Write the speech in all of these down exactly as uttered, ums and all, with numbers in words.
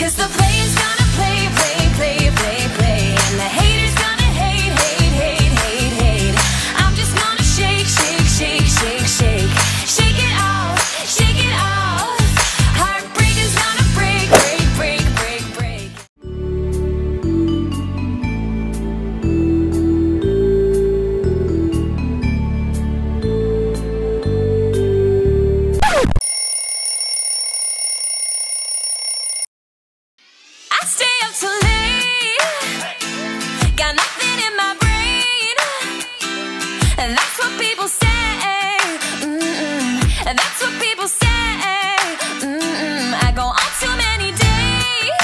'Cause the players gonna play, play, play, play, play, and the haters gonna hate, hate, hate, hate, hate. I'm just gonna shake, shake, shake, shake, shake, shake it off, shake it off. Heartbreakers gonna break, break, break, break, break. I stay up too late, got nothing in my brain, and that's what people say, mm-mm. And that's what people say, mm-mm. I go on too many days,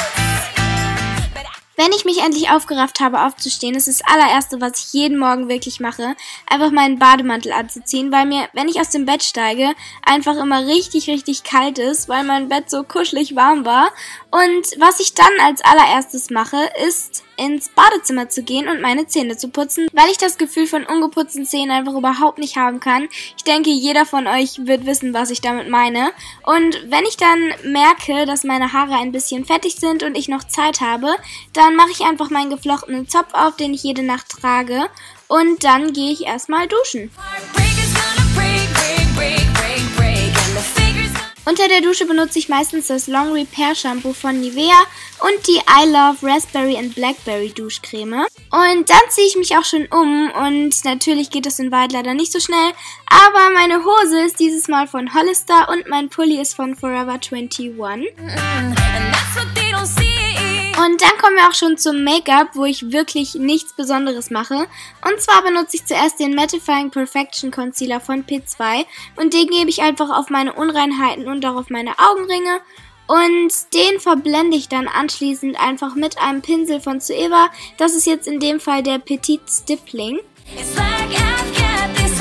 but I Wenn ich mich endlich aufgerafft habe, aufzustehen, ist das allererste, was ich jeden Morgen wirklich mache, einfach meinen Bademantel anzuziehen, weil mir, wenn ich aus dem Bett steige, einfach immer richtig, richtig kalt ist, weil mein Bett so kuschelig warm war. Und was ich dann als allererstes mache, ist ins Badezimmer zu gehen und meine Zähne zu putzen, weil ich das Gefühl von ungeputzten Zähnen einfach überhaupt nicht haben kann. Ich denke, jeder von euch wird wissen, was ich damit meine. Und wenn ich dann merke, dass meine Haare ein bisschen fettig sind und ich noch Zeit habe, dann mache ich einfach meinen geflochtenen Zopf auf, den ich jede Nacht trage, und dann gehe ich erstmal duschen. heartbreakers gonna break, break, break, break, break, and the figures gonna Unter der Dusche benutze ich meistens das Long Repair Shampoo von Nivea und die I Love Raspberry and Blackberry Duschcreme. Und dann ziehe ich mich auch schon um und natürlich geht das in Wahrheit leider nicht so schnell, aber meine Hose ist dieses Mal von Hollister und mein Pulli ist von Forever einundzwanzig. and that's what they don't see. Und dann kommen wir auch schon zum Make-up, wo ich wirklich nichts Besonderes mache. Und zwar benutze ich zuerst den Mattifying Perfection Concealer von P zwei und den gebe ich einfach auf meine Unreinheiten und auch auf meine Augenringe. Und den verblende ich dann anschließend einfach mit einem Pinsel von Zoeva. Das ist jetzt in dem Fall der Petite Stippling. It's like I've got this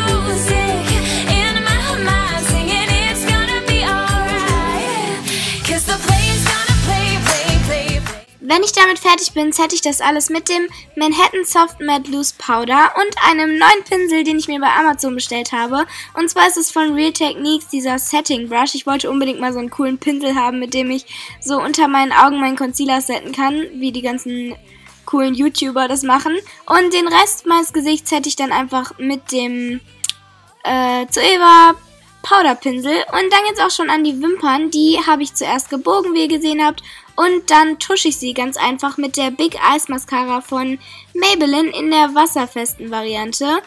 music in my mind singing it's gonna be alright. 'Cause the players gonna play, play, play, play. Wenn ich damit fertig bin, sette ich das alles mit dem Manhattan Soft Matte Loose Powder und einem neuen Pinsel, den ich mir bei Amazon bestellt habe. Und zwar ist es von Real Techniques, dieser Setting Brush. Ich wollte unbedingt mal so einen coolen Pinsel haben, mit dem ich so unter meinen Augen meinen Concealer setten kann, wie die ganzen coolen YouTuber das machen. Und den Rest meines Gesichts hätte ich dann einfach mit dem äh, Zoeva Powderpinsel. Und dann geht's auch schon an die Wimpern. Die habe ich zuerst gebogen, wie ihr gesehen habt. Und dann tusche ich sie ganz einfach mit der Big Eyes Mascara von Maybelline in der wasserfesten Variante.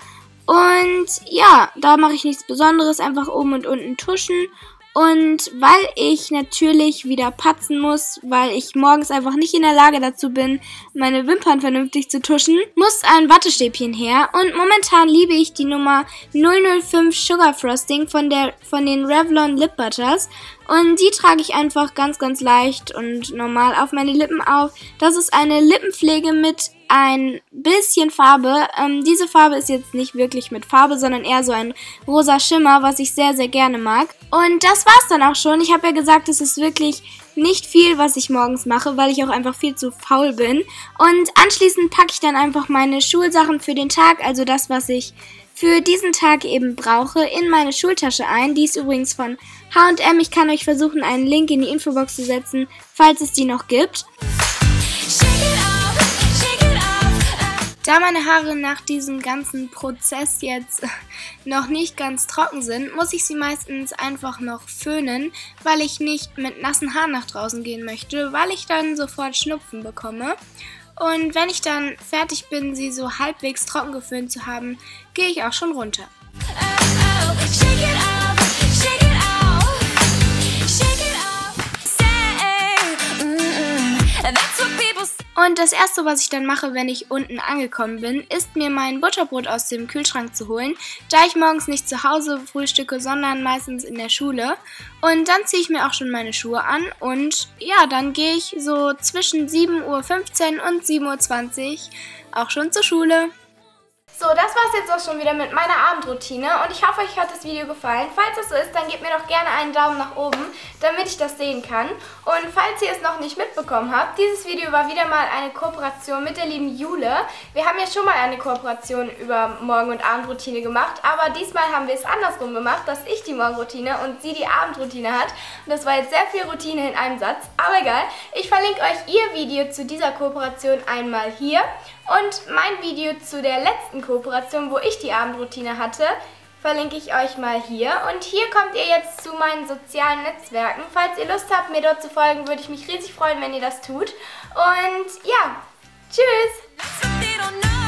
Und ja, da mache ich nichts Besonderes, einfach oben und unten tuschen. Und weil ich natürlich wieder patzen muss, weil ich morgens einfach nicht in der Lage dazu bin, meine Wimpern vernünftig zu tuschen, muss ein Wattestäbchen her. Und momentan liebe ich die Nummer null null fünf Sugar Frosting von, der, von den Revlon Lip Butters. Und die trage ich einfach ganz, ganz leicht und normal auf meine Lippen auf. Das ist eine Lippenpflege mit ein bisschen Farbe. Ähm, diese Farbe ist jetzt nicht wirklich mit Farbe, sondern eher so ein rosa Schimmer, was ich sehr, sehr gerne mag. Und das war's dann auch schon. Ich habe ja gesagt, es ist wirklich nicht viel, was ich morgens mache, weil ich auch einfach viel zu faul bin. Und anschließend packe ich dann einfach meine Schulsachen für den Tag, also das, was ich für diesen Tag eben brauche, in meine Schultasche ein. Die ist übrigens von H und M. Ich kann euch versuchen, einen Link in die Infobox zu setzen, falls es die noch gibt. Shake it off, shake it off. Da meine Haare nach diesem ganzen Prozess jetzt noch nicht ganz trocken sind, muss ich sie meistens einfach noch föhnen, weil ich nicht mit nassen Haaren nach draußen gehen möchte, weil ich dann sofort Schnupfen bekomme. Und wenn ich dann fertig bin, sie so halbwegs trocken geföhnt zu haben, gehe ich auch schon runter. Oh, oh, shake it off, shake it off, shake it off. Say, mm-mm, that's what people say. Und das erste, was ich dann mache, wenn ich unten angekommen bin, ist mir mein Butterbrot aus dem Kühlschrank zu holen, da ich morgens nicht zu Hause frühstücke, sondern meistens in der Schule. Und dann ziehe ich mir auch schon meine Schuhe an und ja, dann gehe ich so zwischen sieben Uhr fünfzehn und sieben Uhr zwanzig auch schon zur Schule. So, das war es jetzt auch schon wieder mit meiner Abendroutine und ich hoffe, euch hat das Video gefallen. Falls das so ist, dann gebt mir doch gerne einen Daumen nach oben, damit ich das sehen kann. Und falls ihr es noch nicht mitbekommen habt, dieses Video war wieder mal eine Kooperation mit der lieben Jule. Wir haben ja schon mal eine Kooperation über Morgen- und Abendroutine gemacht, aber diesmal haben wir es andersrum gemacht, dass ich die Morgenroutine und sie die Abendroutine hat. Und das war jetzt sehr viel Routine in einem Satz, aber egal. Ich verlinke euch ihr Video zu dieser Kooperation einmal hier und mein Video zu der letzten Kooperation, wo ich die Abendroutine hatte, verlinke ich euch mal hier. Und hier kommt ihr jetzt zu meinen sozialen Netzwerken. Falls ihr Lust habt, mir dort zu folgen, würde ich mich riesig freuen, wenn ihr das tut. Und ja, tschüss!